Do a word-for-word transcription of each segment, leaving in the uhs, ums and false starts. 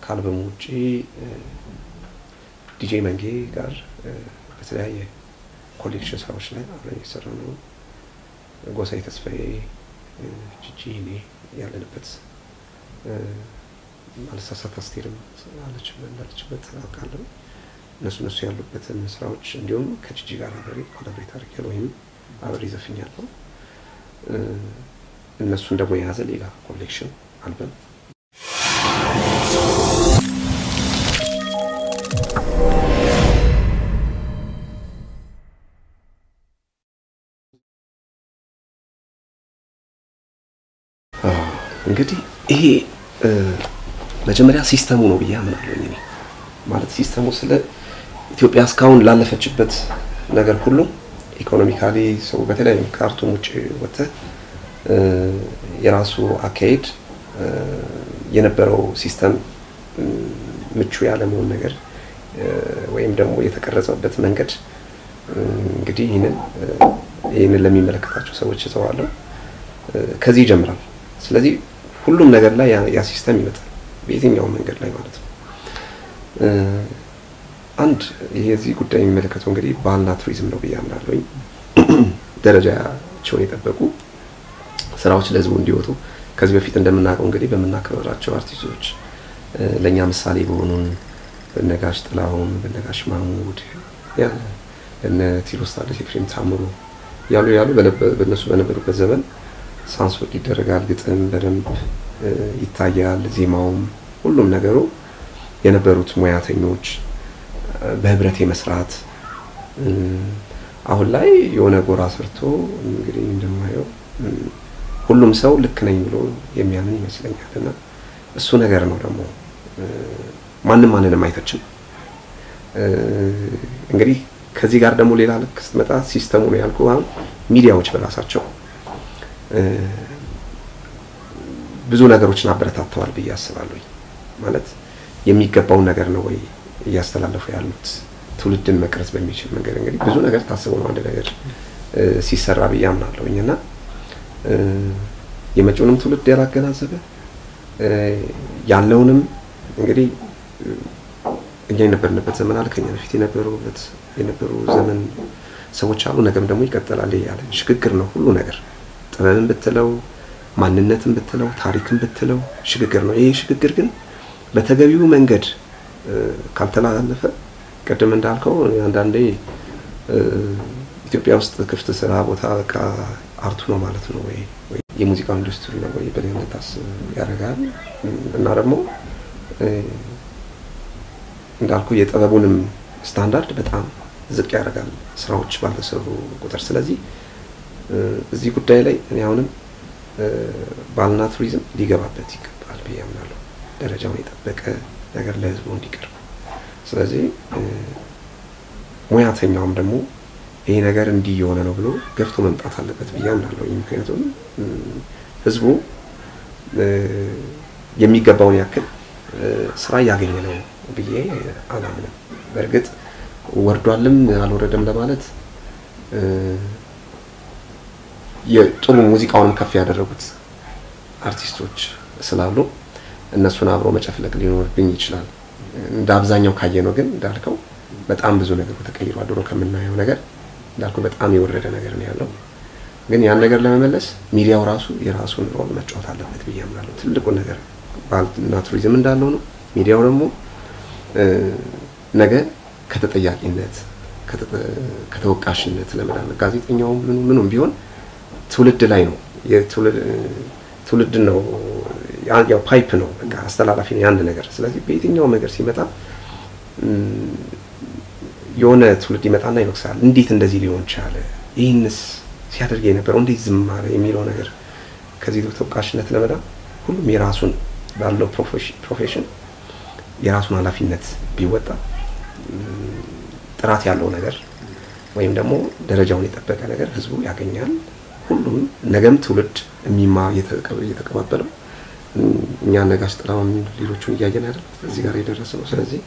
ከአልበሙ ውጪ ዲጄ መንጌ ጋር በተለያየ ኮሌክሽን ስራዎች ላይ አብረን እየሰራን ነው ጎሳዬ ተስፋዬ ጂጂ እኔ ያለንበት አልሳሳት አስቴርም አለች እንዳለችበት አውቃለሁ እነሱ እነሱ ያሉበትን ስራዎች እንዲሁም ከጂጂ ጋር አብሬ ኮላቦሬት አድርጌያለሁ ወይም አብሬ ዘፍኛለሁ እነሱን ደግሞ የያዘ ሌላ ኮሌክሽን አልበም እንግዲህ ይሄ መጀመሪያ ሲስተሙ ነው በያምናለሁ እኔ ማለት ሲስተሙ ስለ ኢትዮጵያ እስካሁን ላለፈችበት ነገር ሁሉ ኢኮኖሚካሊ ሰው በተለይ ካርቱም ውጪ ወተ የራሱ አካይድ የነበረው ሲስተም ምቹ ያለመሆን ነገር ወይም ደግሞ የተቀረጸበት መንገድ እንግዲህ ይሄንን ይሄንን ለሚመለከታቸው ሰዎች ተዋለው ከዚህ ጀምራል ስለዚህ ሁሉም ነገር ላይ ያ ሲስተም ይመጣል በየትኛው መንገድ ላይ ማለት ነው አንድ የዚህ ጉዳይ የሚመለከተው እንግዲህ ባህልና ቱሪዝም ነው በያምናለሁ ደረጃቸውን የጠበቁ ስራዎች ለህዝቡ እንዲወጡ ከዚህ በፊት እንደምናውቀው እንግዲህ በመናከራቸው አርቲስቶች ለኛ ምሳሌ በሆኑን በነጋሽ ጥላሁን በነጋሽ ማሙድ ያ እነ ቲሮስታለ ሲፕሪም ታምሩ ያሉ ያሉ በነሱ በነበሩበት ዘመን ሳንሱር ይደረጋል ግጥም በደንብ ይታያል ዜማውም ሁሉም ነገሩ የነበሩት ሙያተኞች በህብረት የመስራት አሁን ላይ የሆነ ጎራ ሰርቶ እንግዲህ እንደማየው ሁሉም ሰው ልክ ነኝ ብሎ የሚያምን ይመስለኛልና እሱ ነገር ነው ደግሞ ማንንም ማንንም አይተችም እንግዲህ ከዚህ ጋር ደግሞ ሌላ ልክ ስትመጣ ሲስተሙ ነው ያልኩ አሁን ሚዲያዎች በራሳቸው ብዙ ነገሮችን አበረታተዋል ብዬ አስባለሁ ማለት የሚገባው ነገር ነው ወይ ያስተላልፉ ያሉት ትውልድን መቅረጽ በሚችል መንገድ እንግዲህ ብዙ ነገር ታስቦ ነው አንድ ነገር ሲሰራ ብዬ አምናለሁኝና የመጪውንም ትውልድ ያላገናዘበ ያለውንም እንግዲህ እኛ የነበርንበት ዘመን አልከኛ በፊት የነበሩበት የነበሩ ዘመን ሰዎች አሉ ነገም ደግሞ ይቀጥላል ያለ ሽግግር ነው ሁሉ ነገር ጥበብን በተለው ማንነትን በተለው ታሪክን በተለው ሽግግር ነው ይሄ ሽግግር ግን በተገቢው መንገድ ካልተላለፈ ቀደም እንዳልከው አንዳንዴ ኢትዮጵያ ውስጥ ክፍት ስራ ቦታ በቃ አርቱ ነው ማለት ነው ወይ የሙዚቃ ኢንዱስትሪ ነው ወይ በሌላታስ ያረጋል እና ደግሞ እንዳልኩ የጥበቡንም ስታንዳርድ በጣም ዝቅ ያረጋል ስራዎች ባልተሰሩ ቁጥር ስለዚህ እዚህ ጉዳይ ላይ እኔ አሁንም ባህልና ቱሪዝም ሊገባበት ይገባል በያምናለሁ ደረጃውን የጠበቀ ነገር ለህዝቡ እንዲቀርብ ስለዚህ ሙያተኛውም ደግሞ ይሄ ነገር እንዲየሆነ ነው ብሎ ገፍቶ መምጣት አለበት በያምናለሁ ምክንያቱም ህዝቡ የሚገባውን ያክል ስራ ያገኘ ነው ብዬ አላምንም በርግጥ ወርዷልም አልወረደም ለማለት የጥሩ ሙዚቃውንም ከፍ ያደረጉት አርቲስቶች ስላሉ እነሱን አብሮ መጨፍለቅ ሊኖርብኝ ይችላል እንደ አብዛኛው ካየነው ግን እንዳልከው በጣም ብዙ ነገር ተቀይሯል ድሮ ከምናየው ነገር እንዳልከው በጣም የወረደ ነገር ነው ያለው ግን ያን ነገር ለመመለስ ሚዲያው ራሱ የራሱን ሮል መጫወት አለበት ብዬ አምናለሁ ትልቁ ነገር ባህልና ቱሪዝም እንዳለው ነው ሚዲያው ደግሞ ነገ ከተጠያቂነት ከተወቃሽነት ለመዳን ጋዜጠኛው ምኑ ምኑም ቢሆን ትውልድ ላይ ነው የትውልድ ትውልድ ነው ያው ፓይፕ ነው በቃ አስተላላፊ ነው አንድ ነገር ስለዚህ በየትኛው ነገር ሲመጣ የሆነ ትውልድ ይመጣና ይወቅሳል እንዴት እንደዚህ ሊሆን ቻለ ይህንስ ሲያደርግ የነበረው እንዴት ዝም አለ የሚለው ነገር ከዚህ ተወቃሽነት ለመዳን ሁሉም የራሱን ባለው ፕሮፌሽን የራሱን ኃላፊነት ቢወጣ ጥራት ያለው ነገር ወይም ደግሞ ደረጃውን የጠበቀ ነገር ህዝቡ ያገኛል ሁሉም ነገም ትውልድ የሚማ የተቀባበለው እኛ ነጋሽ ጥላውን ሌሎቹን ያያየን አይደል እዚህ ጋር የደረሰው ስለዚህ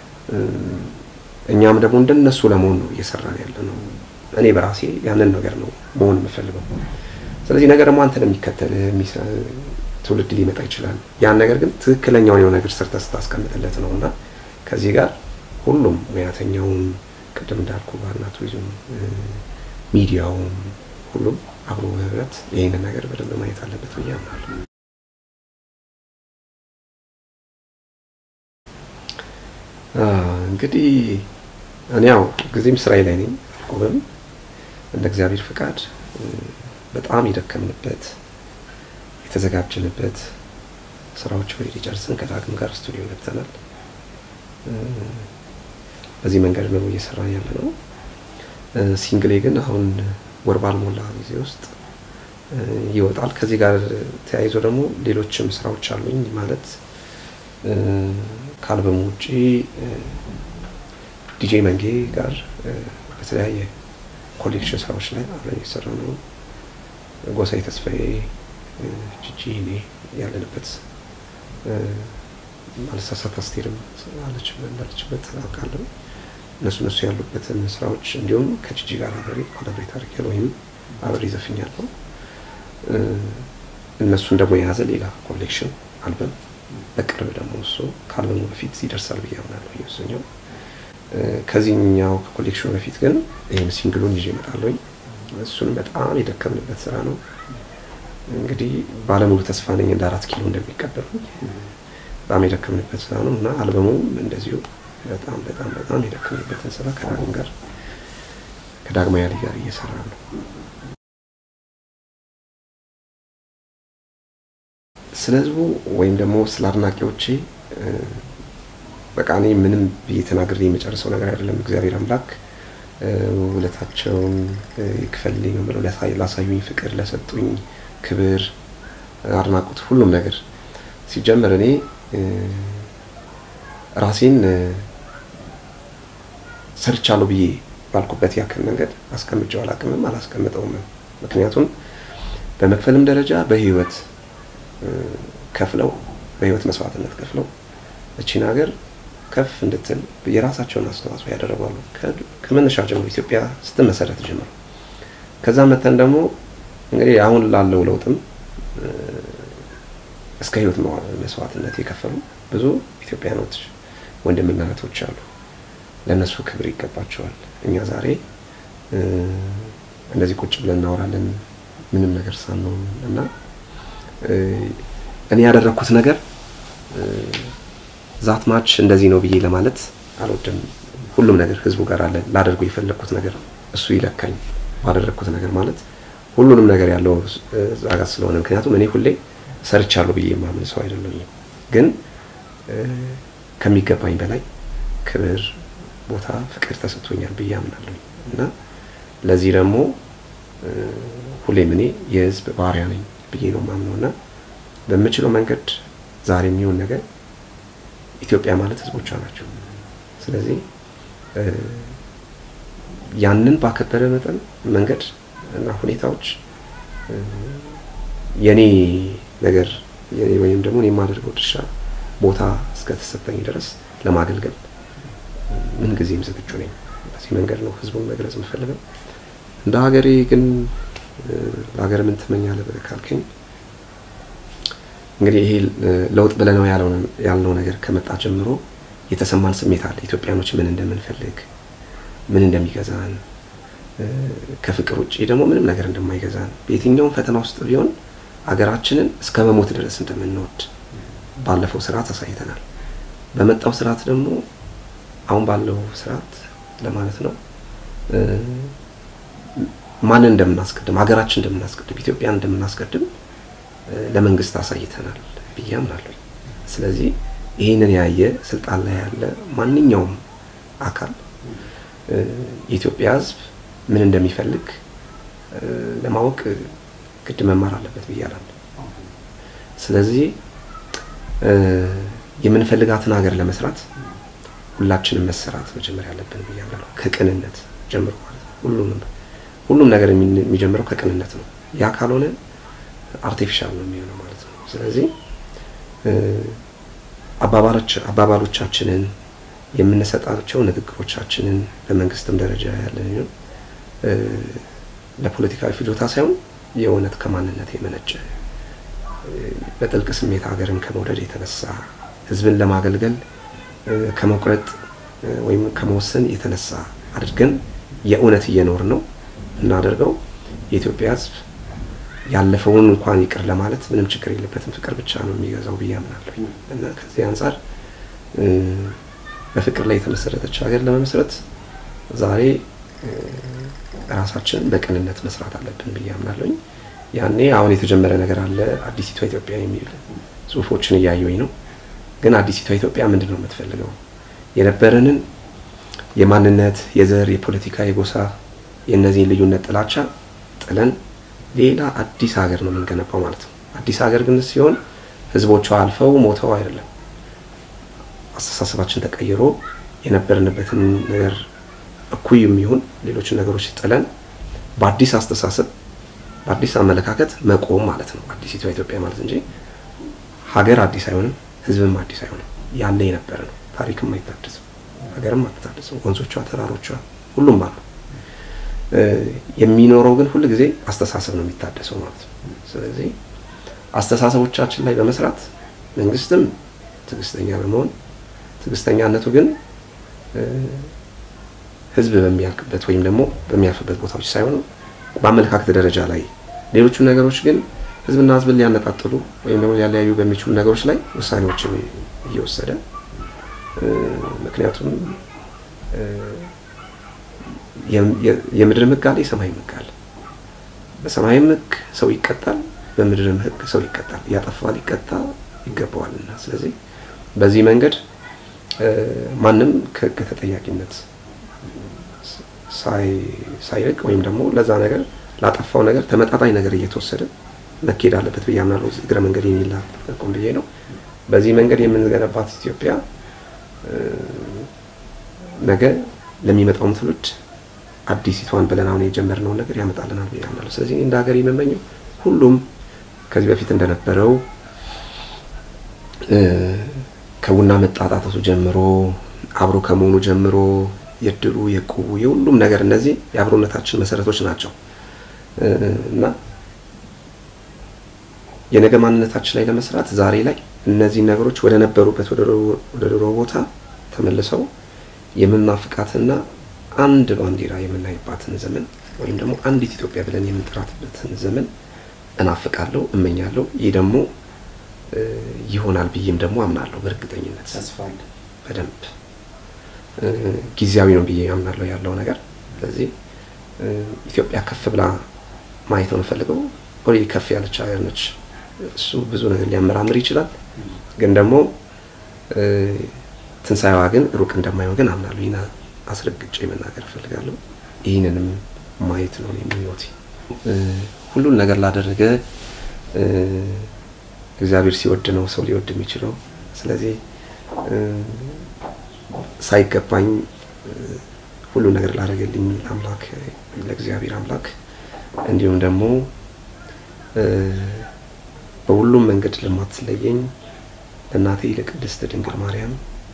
እኛም ደግሞ እንደነሱ ለመሆን ነው እየሰራን ያለነው እኔ በራሴ ያንን ነገር ነው መሆን የምፈልገው ስለዚህ ነገር ደግሞ አንተ ለሚከተል ትውልድ ሊመጣ ይችላል ያን ነገር ግን ትክክለኛው የሆነ ነገር ሰርተ ስታስቀምጥለት ነውና ከዚህ ጋር ሁሉም ሙያተኛው ቅድም እንዳልኩ ባልና ቱሪዝም ሚዲያው ሁሉም አብሮ ህብረት ይሄን ነገር በደንብ ማየት አለበት ብዬ አምናለሁ እንግዲህ እኔ ያው ጊዜም ስራዬ ላይ ነኝ ቆበም እንደ እግዚአብሔር ፍቃድ በጣም ይደከምንበት የተዘጋጀንበት ስራዎች ወይ ጨርሰን ከዳግም ጋር ስቱዲዮ ገብተናል በዚህ መንገድ ነው እየሰራን ያለነው ሲንግሌ ግን አሁን ወርባል ሞላ ጊዜ ውስጥ ይወጣል ከዚህ ጋር ተያይዞ ደግሞ ሌሎችም ስራዎች አሉኝ ማለት ካልበሙ ውጪ ዲጄ መንጌ ጋር በተለያየ ኮሌክሽን ስራዎች ላይ አብረን እየሰራን ነው ጎሳይ ተስፋዬ ጂጂ እኔ ያለንበት ማለሳሳት አስቴርም አለች ባለችበት አውቃለሁ እነሱ እነሱ ያሉበትን ስራዎች እንዲሁም ከጂጂ ጋር አብሬ ኮላቦሬት አድርጌያለሁ ወይም አብሬ ዘፍኛለሁ እነሱን ደግሞ የያዘ ሌላ ኮሌክሽን አልበም በቅርብ ደግሞ እሱ ካልበሙ በፊት ይደርሳል ብዬ አምናለሁ እየወሰኘው ከዚህኛው ኮሌክሽኑ በፊት ግን ይሄን ሲንግሉን ይዤ እመጣለሁ እሱን በጣም የደከምንበት ስራ ነው እንግዲህ ባለሙሉ ተስፋ ነኝ እንደ አራት ኪሎ እንደሚቀበሉ በጣም የደከምንበት ስራ ነው እና አልበሙም እንደዚሁ በጣም በጣም በጣም የደከምንበት ስራ ከዳግም ጋር ከዳግማ ያሊ ጋር እየሰራ ነው ስለዚህ ወይም ደግሞ ስላርናቂዎቼ በቃ እኔ ምንም በየተናገር የመጨረሰው ነገር አይደለም እግዚአብሔር አምላክ ውለታቸውን ይክፈልልኝ ነው ብለው ላሳዩኝ ፍቅር ለሰጡኝ ክብር አድናቆት ሁሉም ነገር ሲጀመር እኔ ራሴን ሰርቻለሁ ብዬ ባልኩበት ያክል መንገድ አስቀምጬው አላቅምም አላስቀምጠውም ምክንያቱም በመክፈልም ደረጃ በህይወት ከፍለው በህይወት መስዋዕትነት ከፍለው እቺን ሀገር ከፍ እንድትል የራሳቸውን አስተዋጽኦ ያደረጋሉ ከመነሻ ጀምሮ ኢትዮጵያ ስትመሰረት ጀምሮ ከዛ መተን ደግሞ እንግዲህ አሁን ላለው ለውጥም እስከ ህይወት መስዋዕትነት የከፈሉ ብዙ ኢትዮጵያኖች ወንድምና እህቶች አሉ ለነሱ ክብር ይገባቸዋል እኛ ዛሬ እንደዚህ ቁጭ ብለን እናወራለን ምንም ነገር ሳንሆን እና እኔ ያደረኩት ነገር ዛት ማች እንደዚህ ነው ብዬ ለማለት አልወድም ሁሉም ነገር ህዝቡ ጋር አለ ላደርገው የፈለኩት ነገር እሱ ይለካኝ ባደረኩት ነገር ማለት ሁሉንም ነገር ያለው ዛጋ ስለሆነ ምክንያቱም እኔ ሁሌ ሰርቻለሁ ብዬ ማምን ሰው አይደለሁም ግን ከሚገባኝ በላይ ክብር ቦታ ፍቅር ተሰጥቶኛል ብዬ አምናለሁ እና ለዚህ ደግሞ ሁሌም እኔ የህዝብ ባሪያ ነኝ ብዬ ነው ማምነውና በመችለው መንገድ ዛሬ የሚሆን ነገር ኢትዮጵያ ማለት ህዝቦቿ ናቸው ስለዚህ ያንን ባከበረ መጠን መንገድ እና ሁኔታዎች የኔ ነገር የኔ ወይም ደግሞ እኔ ማደርገው ድርሻ ቦታ እስከተሰጠኝ ድረስ ለማገልገል ምን ጊዜም ዝግጁ ነኝ በዚህ መንገድ ነው ህዝቡን መግለጽ የምፈልገው እንደ ሀገሬ ግን ለሀገር ምን ትመኛለህ ካልከኝ እንግዲህ ይሄ ለውጥ ብለነው ያለው ያለው ነገር ከመጣ ጀምሮ የተሰማን ስሜት አለ ኢትዮጵያኖች ምን እንደምንፈልግ ምን እንደሚገዛን ከፍቅር ውጪ ደግሞ ምንም ነገር እንደማይገዛን በየትኛው ፈተና ውስጥ ቢሆን ሀገራችንን እስከ መሞት ድረስ እንደምንወድ ባለፈው ስርዓት አሳይተናል በመጣው ስርዓት ደግሞ አሁን ባለው ስርዓት ለማለት ነው ማን እንደምናስቀድም ሀገራችን እንደምናስቀድም ኢትዮጵያን እንደምናስቀድም ለመንግስት አሳይተናል ብያምናለሁ ስለዚህ ይሄንን ያየ ስልጣን ላይ ያለ ማንኛውም አካል የኢትዮጵያ ህዝብ ምን እንደሚፈልግ ለማወቅ ግድ መማር አለበት ብያለሁ ስለዚህ የምንፈልጋትን ሀገር ለመስራት ሁላችንም መስራት መጀመሪያ አለብን ብያለሁ ከቅንነት ጀምሮ ማለት ሁሉም ሁሉም ነገር የሚጀምረው ከቅንነት ነው ያ ካልሆነ አርቲፊሻል ነው የሚሆነው ማለት ነው ስለዚህ አባባሎች አባባሎቻችንን የምንሰጣቸው ንግግሮቻችንን በመንግስትም ደረጃ ያለን ለፖለቲካዊ ፍጆታ ሳይሆን የእውነት ከማንነት የመነጨ በጥልቅ ስሜት ሀገርን ከመውደድ የተነሳ ህዝብን ለማገልገል ከመቁረጥ ወይም ከመወሰን የተነሳ አድርገን የእውነት እየኖር ነው እናደርገው የኢትዮጵያ ህዝብ ያለፈውን እንኳን ይቅር ለማለት ምንም ችግር የለበትም ፍቅር ብቻ ነው የሚገዛው በያምናለሁ እና ከዚህ አንፃር በፍቅር ላይ የተመሰረተች ሀገር ለመመስረት ዛሬ ራሳችን በቅንነት መስራት አለብን በያምናለሁ ያኔ አሁን የተጀመረ ነገር አለ አዲሲቷ ኢትዮጵያ የሚል ጽሁፎችን ያያዩኝ ነው ግን አዲሲቷ ኢትዮጵያ ምንድነው የምትፈልገው የነበረንን የማንነት የዘር የፖለቲካ የጎሳ የነዚህ ልዩነት ጥላቻ ጥለን ሌላ አዲስ ሀገር ነው የምንገነባው ማለት ነው አዲስ ሀገር ግን ሲሆን ህዝቦቿ አልፈው ሞተው አይደለም አስተሳሰባችን ተቀይሮ የነበርንበትን ነገር እኩይም ይሁን ሌሎች ነገሮች ጥለን በአዲስ አስተሳሰብ በአዲስ አመለካከት መቆም ማለት ነው አዲሲቷ ኢትዮጵያ ማለት እንጂ ሀገር አዲስ አይሆንም ህዝብም አዲስ አይሆንም ያለ የነበረ ነው ታሪክም አይታደስም ሀገርም አትታደስም ወንዞቿ ተራሮቿ ሁሉም አሉ የሚኖረው ግን ሁሉ ጊዜ አስተሳሰብ ነው የሚታደሰው ማለት ነው ስለዚህ አስተሳሰቦቻችን ላይ በመስራት መንግስትም ትግስተኛ በመሆን ትግስተኛነቱ ግን ህዝብ በሚያልቅበት ወይም ደግሞ በሚያልፍበት ቦታዎች ሳይሆን በአመለካከት ደረጃ ላይ ሌሎች ነገሮች ግን ህዝብና ህዝብን ሊያነጣጥሉ ወይም ደግሞ ሊያለያዩ በሚችሉ ነገሮች ላይ ውሳኔዎችን እየወሰደ ምክንያቱም የምድር መጋል የሰማይ መጋል በሰማይ መግ ሰው ይቀጣል በምድር መግ ሰው ይቀጣል ያጠፋል ይቀጣ ይገባዋልና ስለዚህ በዚህ መንገድ ማንንም ከተጠያቂነት ሳይ ሳይርቅ ወይም ደግሞ ለዛ ነገር ላጠፋው ነገር ተመጣጣኝ ነገር እየተወሰደ መከዳ አለበት በያምናለው እግረ መንገድ የሚላ ተቆም በየ ነው በዚህ መንገድ የምንገነባት ኢትዮጵያ ነገ ለሚመጣው ትውልድ አዲሲቷን ብለን አሁን የጀመርነው ነገር ያመጣልናል በያምናለው ስለዚህ እንደ ሀገር የምመኘው ሁሉም ከዚህ በፊት እንደነበረው ከቡና መጣጣቱ ጀምሮ አብሮ ከመሆኑ ጀምሮ የድሩ የቁቡ የሁሉም ነገር እነዚህ የአብሮነታችን መሰረቶች ናቸው እና የነገ ማንነታችን ላይ ለመስራት ዛሬ ላይ እነዚህ ነገሮች ወደ ነበሩበት ወደ ድሮ ቦታ ተመልሰው የምናፍቃትና አንድ ባንዲራ የምናይባትን ዘመን ወይም ደግሞ አንዲት ኢትዮጵያ ብለን የምንጠራትበትን ዘመን እናፍቃለሁ እመኛለሁ ይሄ ደግሞ ይሆናል ብዬም ደግሞ አምናለሁ በእርግጠኝነት ተስፋለ በደንብ ጊዜያዊ ነው ብዬ አምናለሁ ያለው ነገር ስለዚህ ኢትዮጵያ ከፍ ብላ ማየት ነው ፈልገው ኦሬዲ ከፍ ያለች ሀገር ነች እሱ ብዙ ነገር ሊያመራምር ይችላል ግን ደግሞ ትንሳኤዋ ግን ሩቅ እንደማይሆን ግን አምናለሁ ይና አስረግጬ መናገር ፈልጋለሁ ይሄንንም ማየት ነው የሚወቲ ሁሉን ነገር ላደረገ እግዚአብሔር ሲወድ ነው ሰው ሊወድ የሚችለው ስለዚህ ሳይገባኝ ሁሉ ነገር ላደረገልኝ አምላክ ለእግዚአብሔር አምላክ እንዲሁም ደግሞ በሁሉም መንገድ ለማትለየኝ ለናቴ ለቅድስት ድንግል ማርያም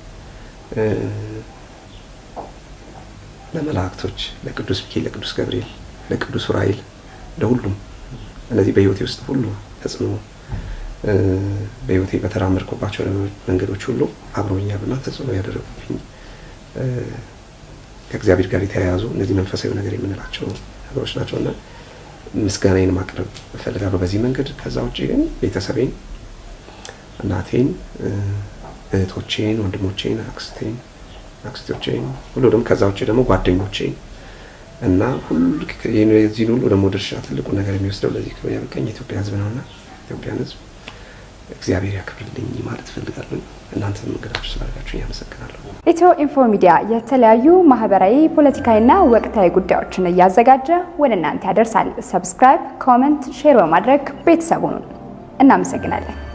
ለመላእክቶች ለቅዱስ ሚካኤል ለቅዱስ ገብርኤል ለቅዱስ ዑራኤል ለሁሉም እነዚህ በህይወቴ ውስጥ ሁሉ ተጽዕኖ በህይወቴ በተራመድኩባቸው መንገዶች ሁሉ አብሮኛልና ተጽዕኖ ያደረጉብኝ ከእግዚአብሔር ጋር የተያያዙ እነዚህ መንፈሳዊ ነገር የምንላቸው ነገሮች ናቸውና ምስጋናዬን ማቅረብ እፈልጋለሁ በዚህ መንገድ ከዛ ውጪ ግን ቤተሰቤን እናቴን እህቶቼን ወንድሞቼን አክስቴን አክስቶቼን ሁሉንም ከዛ ውጪ ደግሞ ጓደኞቼን እና ሁሉ የዚህ ሁሉ ደግሞ ድርሻ ትልቁ ነገር የሚወስደው ለዚህ ክብር ያበቃኝ ኢትዮጵያ ህዝብ ነውና ኢትዮጵያ ህዝብ እግዚአብሔር ያክብርልኝ ማለት ፈልጋለሁ እናንተም እንግዳችሁ ስላላችሁ ያመሰግናለሁ ኢትዮኢንፎ ሚዲያ የተለያዩ ማህበራዊ ፖለቲካዊና ወቅታዊ ጉዳዮችን ያዘጋጀ ወደ እናንተ ያደርሳል ሰብስክራይብ ኮሜንት ሼር በማድረግ ቤተሰቡን እናመሰግናለን